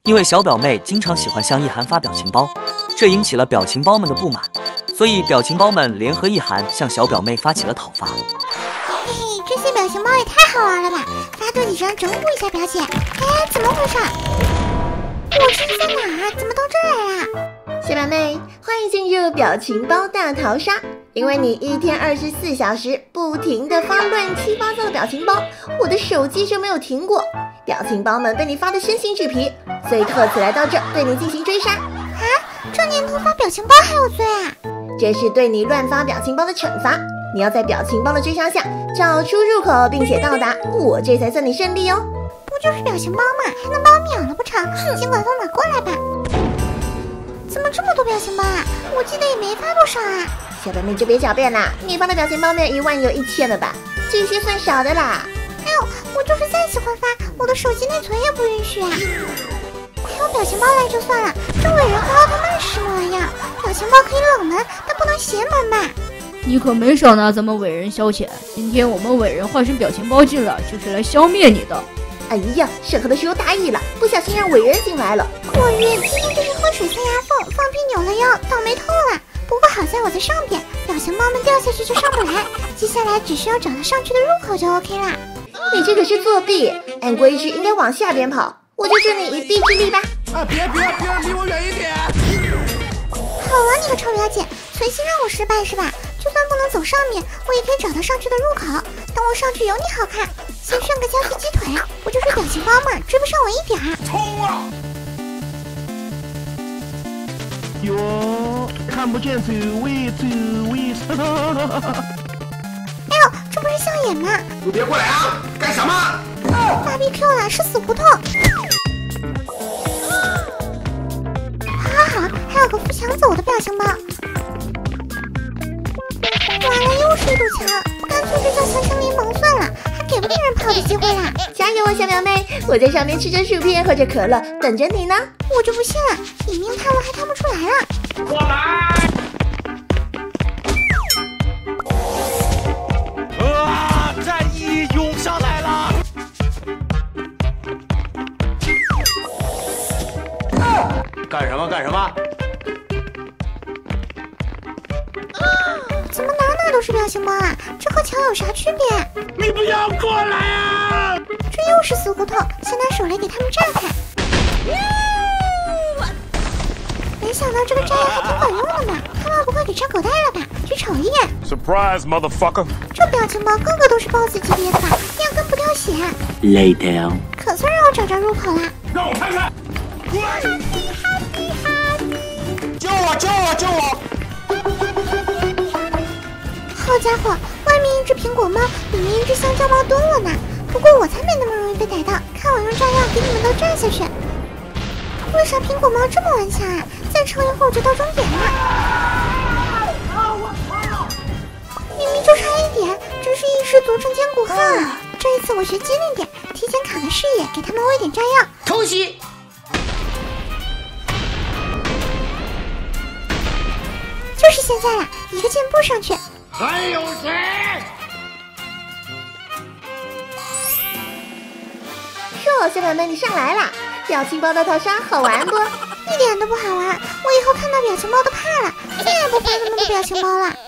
因为小表妹经常喜欢向意涵发表情包，这引起了表情包们的不满，所以表情包们联合意涵向小表妹发起了讨伐。 嘿，这些表情包也太好玩了吧！发多几张整蛊一下表姐。哎，怎么回事？我这是在哪儿？怎么到这儿来了？ 小表妹，欢迎进入表情包大逃杀。因为你一天24小时不停地发乱七八糟的表情包，我的手机就没有停过。表情包们被你发得身心俱疲，所以特此来到这对你进行追杀。 啊，这年头发表情包还有罪啊？ 这是对你乱发表情包的惩罚。你要在表情包的追杀下找出入口，并且到达，我这才算你胜利哦。 不就是表情包嘛，还能把我秒了不成？尽管放马过来吧。怎么这么多表情包啊？我记得也没发多少啊。 小表妹就别狡辩啦，你发的表情包没有1万有1000了吧？这些算少的啦。 哎呦，我就是再喜欢发，我的手机内存也不允许啊。还有表情包来就算了，这伟人和奥特曼是什么玩意儿？表情包可以冷门，但不能邪门吧？ 你可没少拿咱们伟人消遣。今天我们伟人化身表情包进来，就是来消灭你的。 哎呀，审核的时候大意了，不小心让伟人进来了。 我晕，今天就是喝水塞牙缝，放屁扭了腰，倒霉透了。不过好在我在上边，表情包们掉下去就上不来，接下来只需要找到上去的入口就 OK 啦。 你这可是作弊，按规矩应该往下边跑，我就助你一臂之力吧。 啊，别，离我远一点！ 好了，你个臭表姐，存心让我失败是吧？就算不能走上面，我也可以找到上去的入口。等我上去有你好看，先炫个加速鸡腿，不就是表情包嘛，追不上我一点儿。 冲啊！哟，看不见走位。 哎呦，这不是笑眼吗？ 你别过来啊！干什么？ 发 BQ 了，是死胡同。好，还有个扶墙走的表情包。完了，又是一堵墙，干脆就叫强强联盟算了，还给不给人跑的机会啦？ 加油啊，小表妹！我在上面吃着薯片，喝着可乐，等着你呢。 我就不信了，里面探路还探不出来了。 我来！战役涌上来了！干什么？ 怎么哪都是表情包啊？这和墙有啥区别？ 你不要过来啊！ 这又是死胡同，先拿手雷给他们炸开。没想到这个炸药还挺管用的嘛，他们不会给炸狗带了吧？去瞅一眼。 Surprise, motherfucker！ 这表情包个个都是 BOSS 级别的吧？压根不掉血。 Later， 可算让我找着入口了。 让我看看！救我！ 好家伙，外面一只苹果猫，里面一只香蕉猫蹲我呢。不过我才没那么容易被逮到，看我用炸药给你们都炸下去。为啥苹果猫这么顽强啊？再撑一会儿就到终点了。明明就差一点，真是一失足成千古恨啊！这一次我学机灵点，提前卡个视野，给他们喂点炸药。 偷袭！ 就是现在了，一个箭步上去。 还有谁？ 哟，小表妹你上来啦！表情包的逃杀好玩不？ 一点都不好玩，我以后看到表情包都怕了，再也不发那么多表情包了。